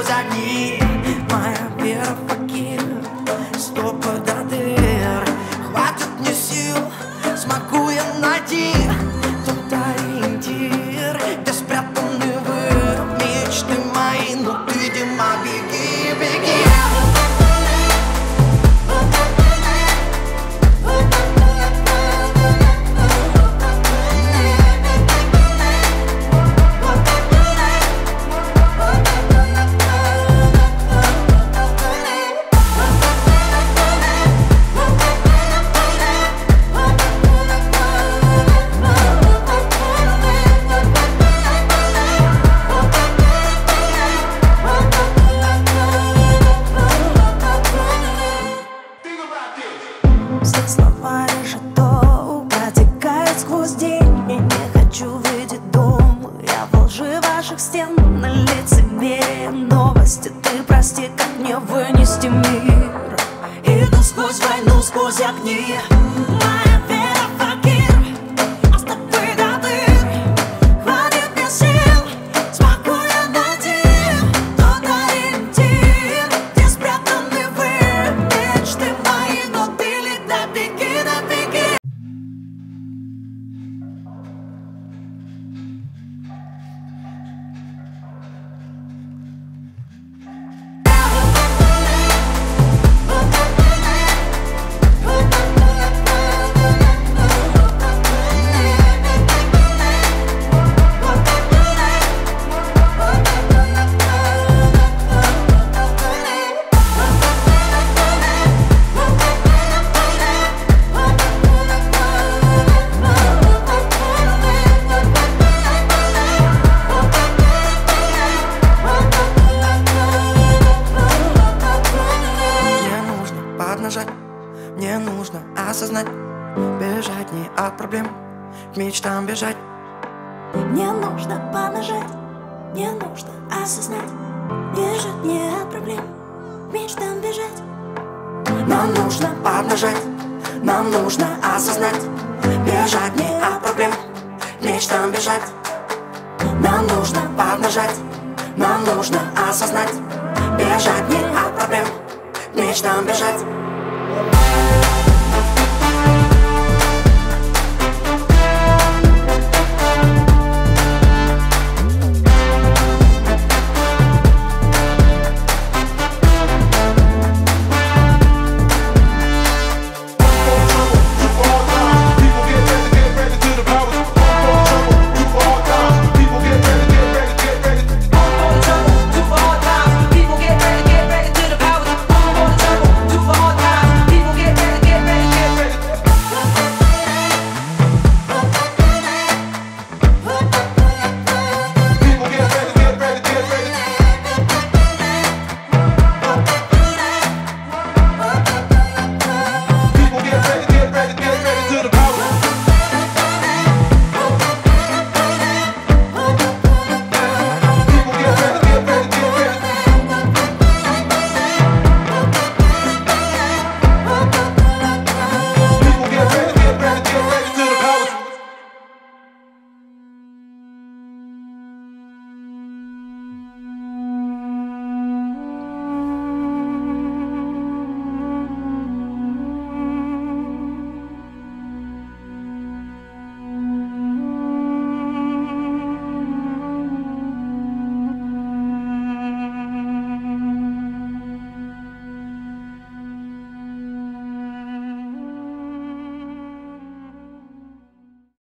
сквозь огни. Моя вера в факир, стопы до дыр. Хватит мне сил, смогу я найти тот ориентир, где спрятаны вы, мечты мои. Ну ты, Дима, беги, беги. Все слова решето протекают сквозь день. Я не хочу видеть дом, я во лжи ваших стен. На лицемерие новости, ты прости, как мне вынести мир. Иду сквозь войну, сквозь огни. Моя вера в факир, а стопы до дыр. Хватит мне сил, смогу я найти тот ориентир, где спрятаны вы, мечты мои. Но ты летай, беги, да беги. Мне нужно осознать, бежать не от проблем, к мечтам бежать. Мне нужно поднажать, мне нужно осознать, бежать не от проблем, к мечтам бежать. Нам нужно поднажать, нам нужно осознать, бежать не от проблем, к мечтам бежать. Нам нужно поднажать, нам нужно осознать, бежать не от проблем, к мечтам бежать.